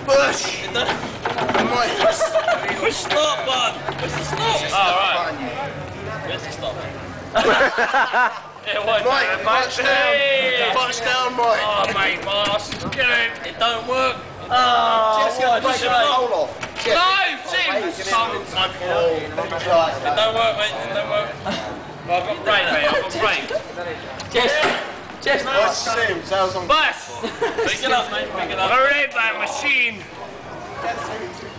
Push! Push stop button! Push the stop! Oh, right. Where's the stop button? It won't Mike, punch down, Mike. Oh, mate, boss. Get it. It don't work. Oh, Jeff's going to break the pole off. No, Tim! It don't work, mate. It don't work. Well, I've got brain, mate. I've got brain. Nice to see him. Sounds on. Bus! Pick it up, mate. Pick it up. A red machine.